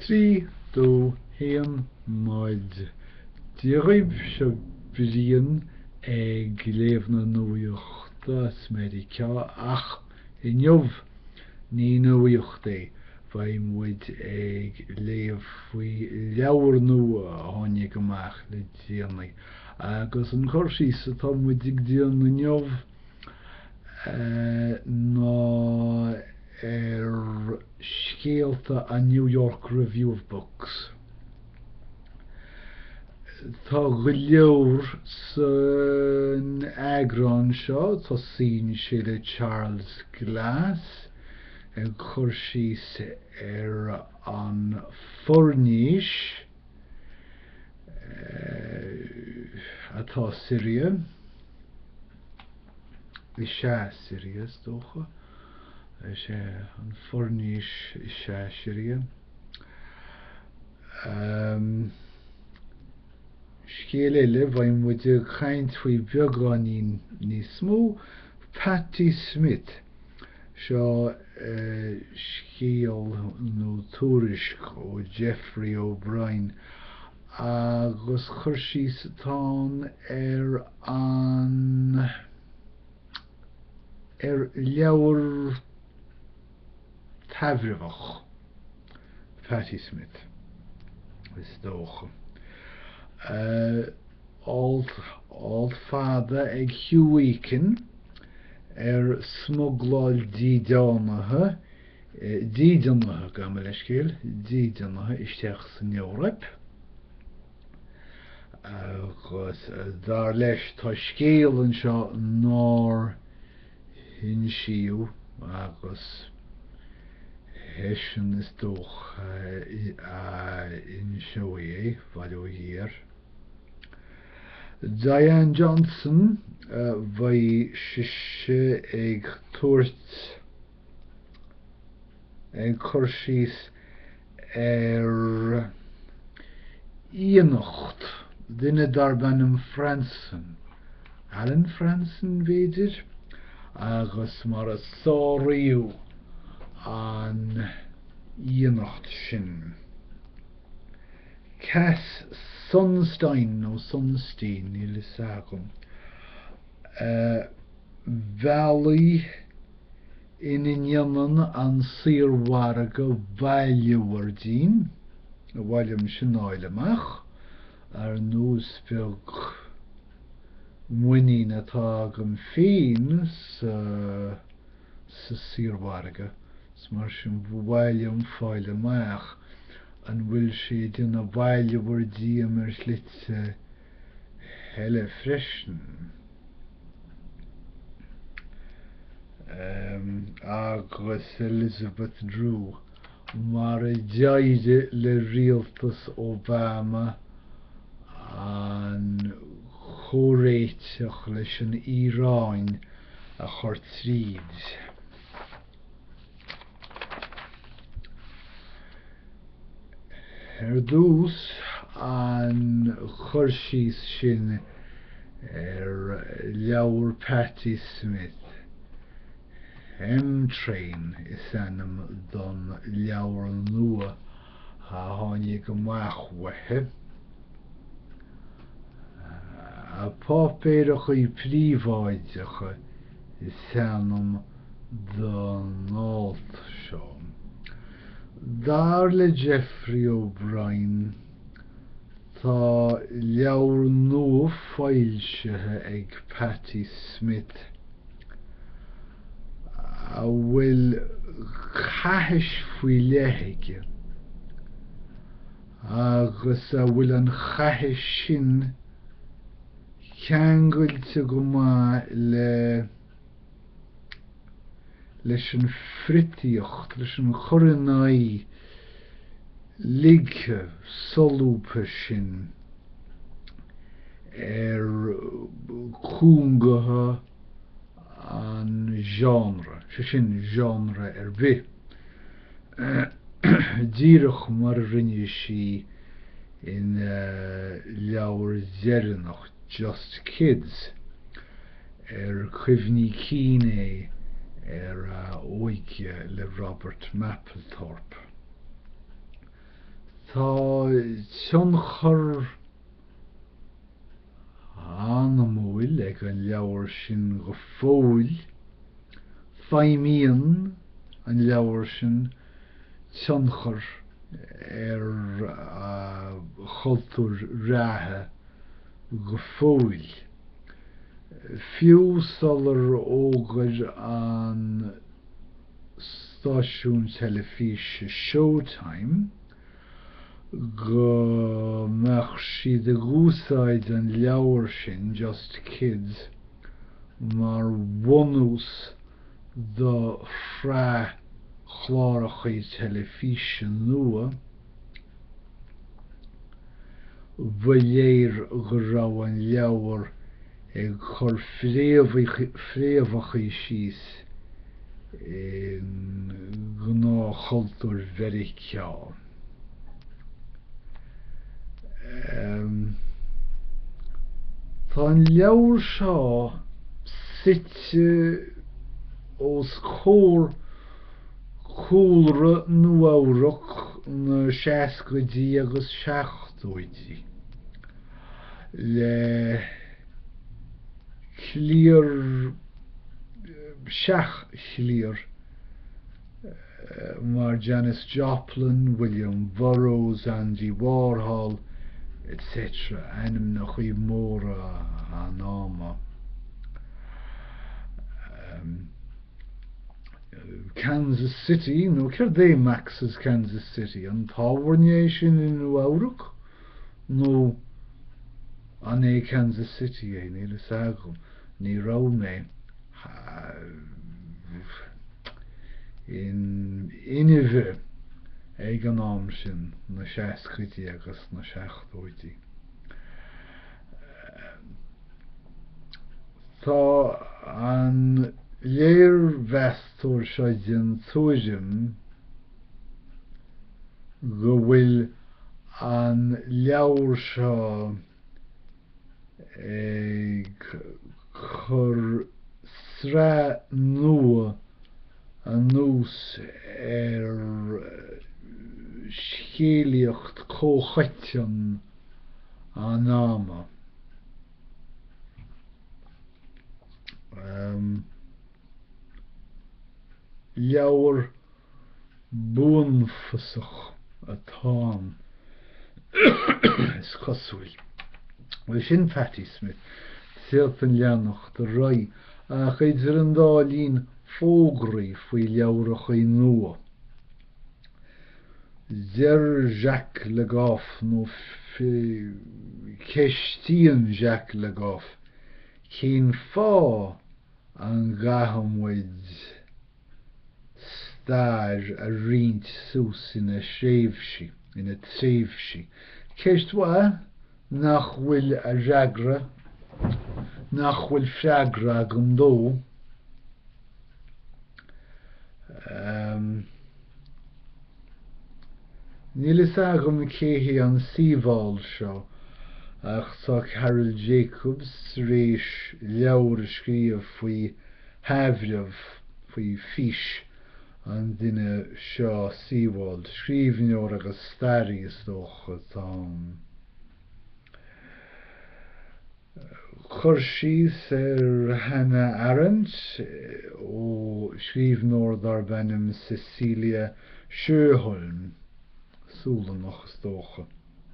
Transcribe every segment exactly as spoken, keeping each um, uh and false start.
Trí dó héan maid díoibh se bhríon ag léamhna nuaíochta America ach i neamh ní nuaíocht é bhain muid ag léamh faoi leabhar nua a tháinig amach le déanaí agus an cúrsí atá muid ag déanamh i neamh ná ar scéalta a New York Review of Books. Tá go leor san eagrán seo tá sín sé le Charles Glass ag chuirsí ar an forníis atá Syria i sé Syria dócha sé an forníis i sé Syria. Um, Scéal eile bhain muid ag chaint faoi beagán ní smó Patti Smith seo uh, scéal nó tuairisc ó Geoffrey O'Brien agus chuirsí atá ar an ar leabhar tafhribh Patti Smith is dócha. Uh, alt alt fada ag Hugh Aiken ar smugláil dídánathe dídánathe go le scéal dídánathe isteach san Eorop agus dar leis tá scéal an seo nár hin siú agus hesin is dóch in seo é bhaile hir. Diane Johnson bhí siise ag tuairt ag chuirsí ar íonacht duine darbanam Franson Alan Franson bhéidir agus mar a sóraíú an íonacht sin. Cass Sunstein nó Sunstein i le sagam uh, Valley in inionan an sírhharga bhailliúardín a bhaillim sin áileamach ar nús beag muiní atá agam féin sa sa sírhharga mar sin bhaillim fáile amach an bhfuil siad in a bhailliúardí mar slite heile freisin. Um, agus Elizabeth Drew mar a deide le rialtas Obama an chóréiteach leis an Íráin a chuir tríd. Ar dús an chuirsí sin ar leabhar Patti Smith. M-Train is anam don leabhar nua a tháinig amach wathe. A pápéireacha í príomháideacha is anam don áit seo. Dar le Geoffrey O'Brien tá leabhar nua fáilsethe ag Patti Smith a bhfuil chaitheas faoi leithéige agus a bhfuil an chaitheas sin ceangailte go maith le leis an frithíocht leis an chorannaí ligthe solúpa sin ar cúngatha an genre se sin genre ar bith. Díreach mar rinne sí in uh, leabhar deireanach Just Kids ar chuimhní cíné ar uh, óige le Robert Mapplethorpe. Tá tionchar anamúil ag an leabhar sin go fóill, feidhmíonn an leabhar sin tionchar ar uh, chultúr ratha go fóill. Fiú solar ógur an stáisiún telefíse Showtime go meach siad a gúsáid an leabhar sin Just Kids mar bhunús do thra chlárachaí telefíse nua bhuiléir go raibh an leabhar ag chur fréamhachaí síos in gná chultúr very ceall. Um, Tá an leabhar seo suite os cór cúlra nuamhreach na seascaidí agus seachtóidí le clíor seach clíor uh, mar Janis Joplin, William Burroughs, Andy Warhol, et cetera. Anim na chuí móra an áma. Um, Kansas City, no ceir dé Max's Kansas City, an táhairné sin in nuamhreach nó an é Kansas City é ní le sagam ní rá mé in inimhe ag an am sin na seascaidí agus na seachtóidí. Tá an léirmheastóir seo den túisim go bhfuil an leabhar seo ag chur srá nua a nús ar scéalaíocht cóchaitheann an áma. Um, leabhar buanfosach atá is cosúil. Well sin Patti Smith siart an leanach de roi ach idir an dálín fógraí faoi leabhrachaí nua. Deir Jacques Le Goff nó ceistíonn Jacques Le Goff cén fá an gahamhaid stáir a riint sús ina sréimhsí, ina tréimhsí. Ceist wa nach bhfuil a reagra, nach bhfuil freagra an dó. Um, Níl is agam céhí an síbháil seo ach tá Harold Jacobs rééis leabhar a scríobh faoi haibreamh faoi fís an duine seo síbháil scríbhneoir agus starí is dócha tá chuir síos ar Hannah Arendt ó scríbhneoir dar benim Cecilia Sjöholm súla nach is dócha.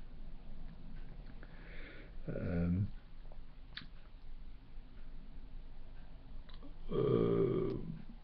Um, uh,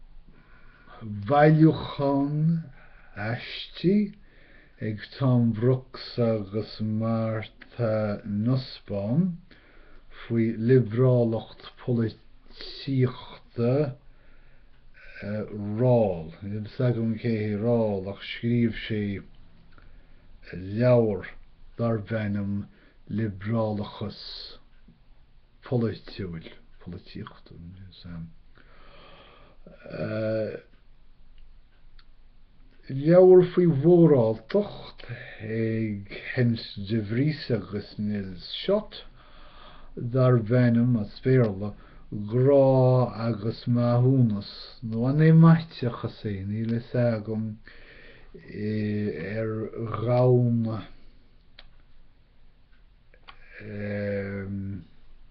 Bhailiúcháin Ashtí ag Tom Brooks agus Martha Nussbaum faoi libreolacht polítíochta uh, rál. Ib sagam céhí rál ach scríobh sé leabhar dar bhenim libreolachas polítiúil, polítíochta. Uh, leabhar faoi mhóráltacht ag Hens de Vries agus Nils Schott dar bhenim a spéirla grá agus maithúnas nó an é maithseachas é ní le sagam er raun um,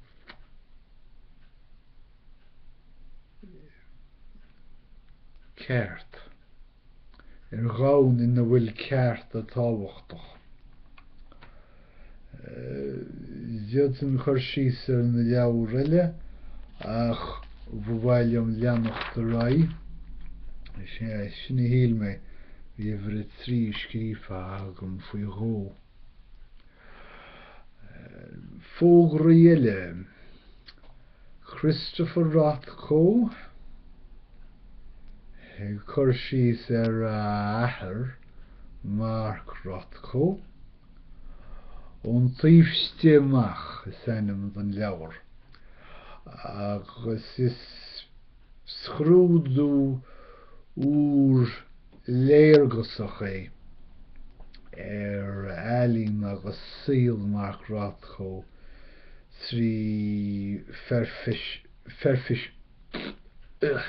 ceart er raun in na bhfuil ceart a tábhachtach. Ziad an chuir síos ar na leabhar eile ach bhfuailm leannacht a rai sinna híl mé bhí bhar trí scríofa agam faoi dhó. Fógra eile Christopher Rothko chuir síos ar athair Mark Rothko ón taobhstéamach is ainm don leabhar agus is scrúdú úr léargasach é ar ealaín agus síl Mark Rothko trí ferfis ferfis uh,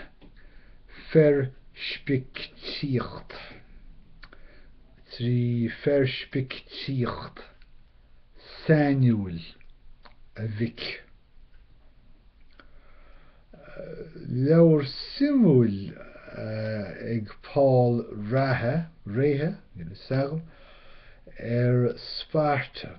ferspictíocht trí ferspictíocht Samuel a Vic leabhar simúil ag Paul Rathe Réthe ina sagam ar Sparta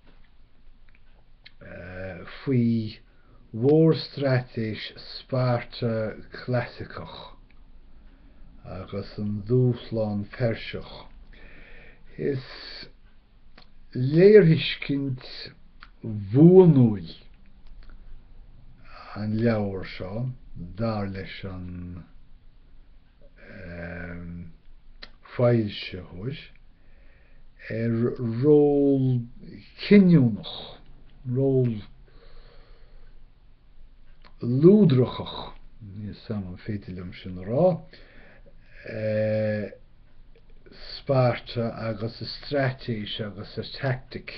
faoi mhórstraiteis Sparta clasicach agus an dúshlán perseach. Is léarhuiscint bhuanúil an leabhar seo dar leis an um, fáilse thuis ar ról cinneúnach ról lúdrachach níos sama féitilm sin rá uh, Sparta agus a stratéis agus a tactic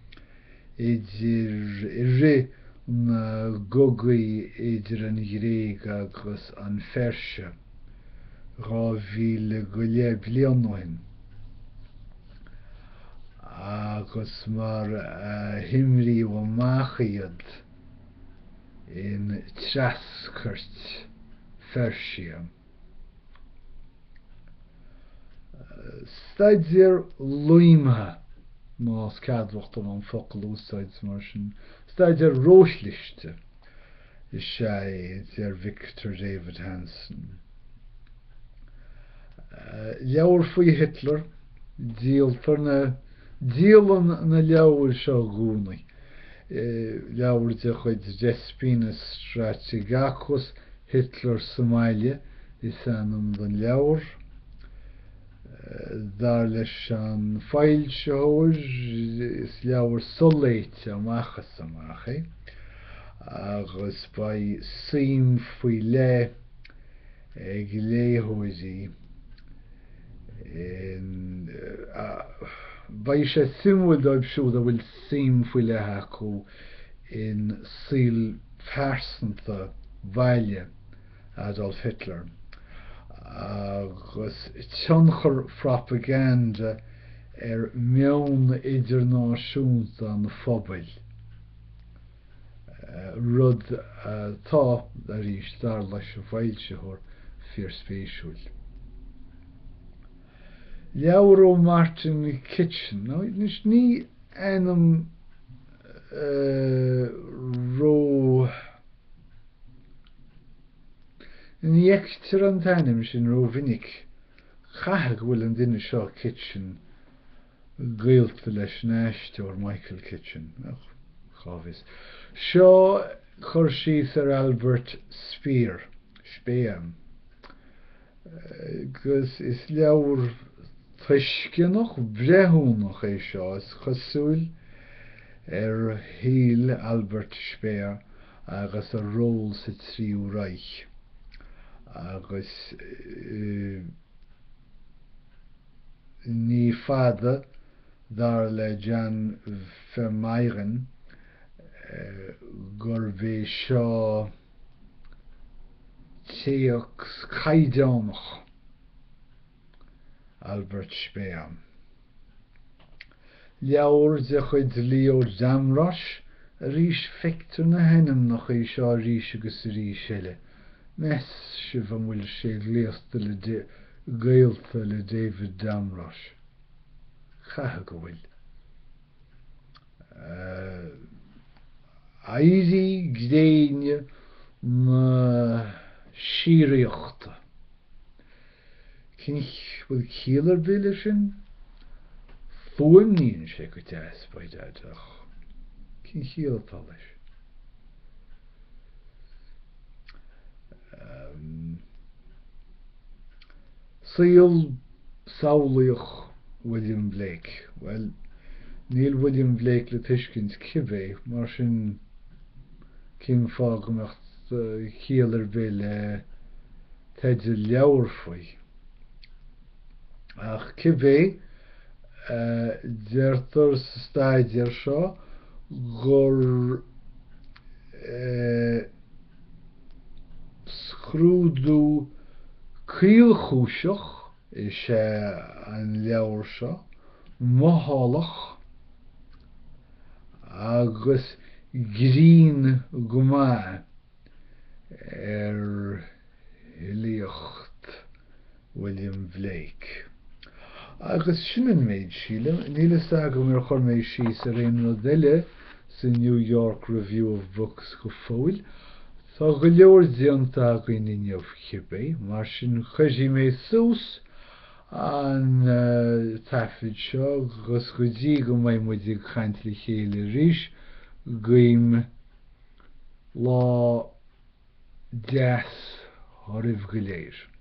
idir i ré na gogaí idir an Gréig agus an Ferse dhá mhíle go léib bliain agus mar uh, himrí ó máchaíod in trascairt Fersia. Staidir luimhe más cadhachtan an focail úsáid mar sin. Staidir róislichte is sé ar Victor David Hanson. Uh, leabhar faoi Hitler díaltar na díalan na leabhar seo gúnaí. Uh, leabhar de chuid Despinus Strategachus Hitler Somália is anam don leabhar. Dar leis an fáilse thuair is leabhar soléite amachchas amach é agus ba sim faoi le ag léthóidí ba sé simúil dóibh siúd a bhfuil sim faoi lethe acu in síl persanta bhaile Adolf Hitler agus tionchar propaganda ar meon idirnáisiúnta an phobail uh, rud uh, tá a rís dar leis a bhailse thuair fir spéisiúil. Leabhar ó Martin Kitchen no, nís ní anam uh, ró Níochttar an tanim sin ró vinnic chaithg bhfuil an duine seo Kitchen gaolta leis náisteoir Michael Kitchen chábhis. Seo chuir síos ar Albert Speer Speer agus is leabhar tuiscinach brethúnach é seo is chosúil ar híl Albert Speer agus a ról sa tríú Reich. Agus uh, ní fada dar le Jan Vermeeren uh, gur bhí seo téoch caighdeánach Albert Speer. Leabhar de chuid Leo Damrosch a rís feictú na hennim nach é seo rís agus rí seile. Mes se van bhfuil sé gléasta le gaolta le David Damrosch. Chatha go bhfuil. Airí gdéine na síreachta. Cinch bhfuil cíalar bile sin? Fuaim níon sé go teas baideach. Cin cíal talis. Síl saolaíoch William Blake. Well, níl William Blake le tuiscint cibé, mar sin cin fágamacht cíalar bile teidir leabhar faoi. Ach cibé deirtar sa staidir seo gur scrúdú cíalchúiseach is sé an leabhar seo, mothálach agus grín go maith ar hilíocht William Blake. Agus sinan méid síle, níl is agam ar chur méid síos ar aon rud eile sa New York Review of Books go fóill. Tá go leor déanta againn inniuh cibé, mar sin chuidí mé sús an taifid seo gus go dtí go mbeidh muid ag chaint le chéile arís guím lá deas á ribh go léir.